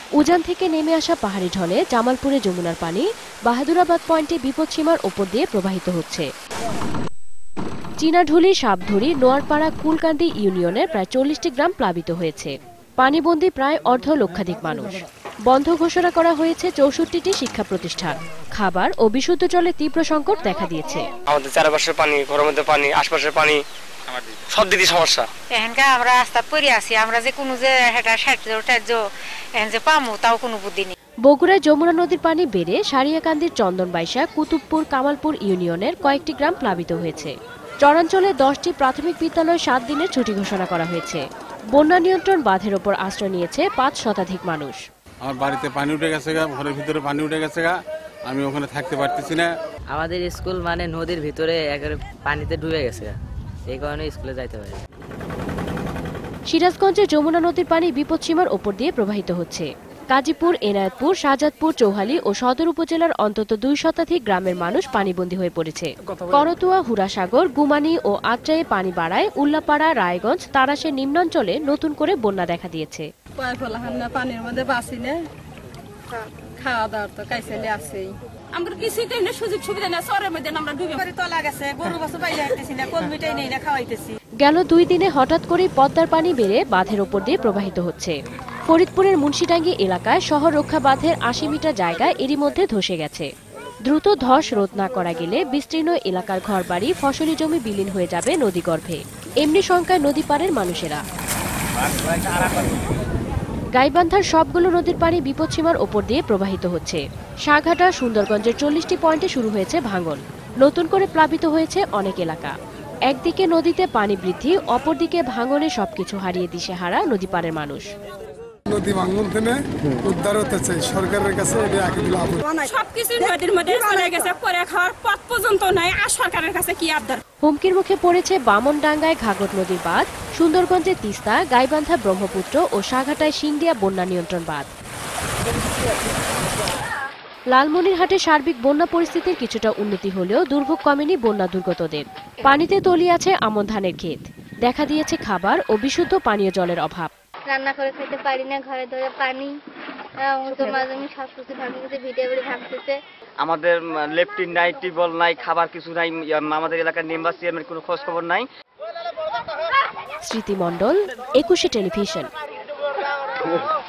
উজান থেকে নেমে আসা পাহাড়ি ঢলে জামালপুরে যমুনার পানি বাহাদুরাবাদ পয়েন্টে বিপদসীমার ওপর দিয়ে প্রবাহিত হচ্ছে। চীনাঢুলি, সাপধুরি, নোয়ারপাড়া, কুলকান্দি ইউনিয়নের প্রায় 40টি গ্রাম প্লাবিত হয়েছে। পানিবন্দী প্রায় অর্ধ লক্ষাধিক মানুষ। বন্ধ ঘোষণা করা হয়েছে 64টি শিক্ষা প্রতিষ্ঠান। খাবার ও বিশুদ্ধ জলের তীব্র সংকট দেখা দিয়েছে। আমাদের চারপাশের পানি, ঘরের মধ্যে পানি, আশপাশের পানি, সব দিকে সমস্যা। এখানকার আমরা রাস্তা পড়ে আছি, আমরা যে কোনো যে পামু তাও কোনো বুদ্ধি নেই। বগুড়ায় যমুনা নদীর পানি বেড়ে সারিয়াকান্দির চন্দনবাইশা, কুতুবপুর, কামালপুর ইউনিয়নের কয়েকটি গ্রাম প্লাবিত হয়েছে। চরাঞ্চলে 10টি প্রাথমিক বিদ্যালয় 7 দিনের ছুটি ঘোষণা করা হয়েছে। বন্যা নিয়ন্ত্রণ বাঁধের ওপর আশ্রয় নিয়েছে 5 শতাধিক মানুষ। আমার বাড়িতে পানি উঠে গেছে, ঘরের ভিতরে পানি উঠে গেছে, আমি ওখানে থাকতে পারতেছি না। আমাদের স্কুল মানে নদীর ভিতরে একেবারে পানিতে ডুবে গেছে, এই কারণে স্কুলে যাইতে পারে। সিরাজগঞ্জে যমুনা নদীর পানি বিপদসীমার ওপর দিয়ে প্রবাহিত হচ্ছে। গাজীপুর, এনায়েতপুর, শাহজাদপুর, চৌহালি ও সদর উপজেলার অন্তত 2 শতাধিক গ্রামের মানুষ পানিবন্দী হয়ে পড়েছে। করতোয়া, হুরাসাগর, গুমানি ও আত্রায়ে পানি বাড়ায় উল্লাপাড়া, রায়গঞ্জ, তারাশের নিম্নাঞ্চলে নতুন করে বন্যা দেখা দিয়েছে। পানির মধ্যে বাঁচি না, খাওয়া দাওয়ার তো কাইছেলে আছেই। আমরা কিছুই তো সুযোগ সুবিধা না, সরের মধ্যে আমরা ডুবে তলা গেছে, গরু বাছুর বাইরে হাঁটতেছি না, কলমিটাই নেই না, খাওয়াইতেছি। গেল 2 দিনে হঠাৎ করেই পদ্মার পানি বেড়ে বাঁধের ওপর দিয়ে প্রবাহিত হচ্ছে। ফরিদপুরের মুন্সিডাঙ্গি এলাকায় শহর রক্ষা বাঁধের 80 মিটার জায়গা এরই মধ্যে ধসে গেছে। দ্রুত ধস রোধ না করা গেলে বিস্তীর্ণ এলাকার ঘরবাড়ি, ফসলি জমি বিলীন হয়ে যাবে নদীগর্ভে। এমনি শঙ্কায় নদী পাড়ের মানুষেরা। গাইবান্ধার সবগুলো নদীর পানি বিপদসীমার ওপর দিয়ে প্রবাহিত হচ্ছে। সাঘাটা, সুন্দরগঞ্জের 40টি পয়েন্টে শুরু হয়েছে ভাঙন। নতুন করে প্লাবিত হয়েছে অনেক এলাকা। একদিকে নদীতে পানি বৃদ্ধি, অপরদিকে ভাঙনে সবকিছু হারিয়ে দিশেহারা নদী পাড়ের মানুষ। নদী ভাঙন থেকে উদ্ধার হতে চাই, সরকারের কাছে সবকিছু নদীর মধ্যে চলে গেছে, পরে খাওয়ার পথ পর্যন্ত নাই, আর সরকারের কাছে কি আবদার। হুমকির মুখে পড়েছে বামনডাঙ্গায় ঘাঘট নদীর বাঁধ, সুন্দরগঞ্জে তিস্তা, গাইবান্ধা ব্রহ্মপুত্র ও সাঘাটায় সিংদিয়া বন্যা নিয়ন্ত্রণ বাঁধ। লালমনিরহাটে সার্বিক বন্যা পরিস্থিতির কিছুটা উন্নতি হলেও দুর্ভোগ কমেনি বন্যা দুর্গতদের। পানিতে তলিয়ে আছে আমন ধানের ক্ষেত। দেখা দিয়েছে খাবার ও বিশুদ্ধ পানীয় জলের অভাব। রান্না করে খেতে পারি না, ঘরে ধরে পানি, সবকিছু ভাঙতেছে, ভিডিও করে ভাঙতেছে। আমাদের লেফটিন নাই, টিউবওয়েল নাই, খাবার কিছু নাই, আমাদের এলাকার নিম্বাসী এর কোনো খোঁজ খবর নাই। স্মৃতি মণ্ডল, 21 টেলিভিশন।